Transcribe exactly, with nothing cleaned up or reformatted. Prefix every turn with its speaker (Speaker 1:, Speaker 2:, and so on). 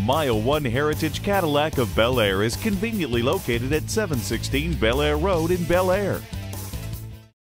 Speaker 1: Mile one Heritage Cadillac of Bel Air is conveniently located at seven sixteen Bel Air Road in Bel Air.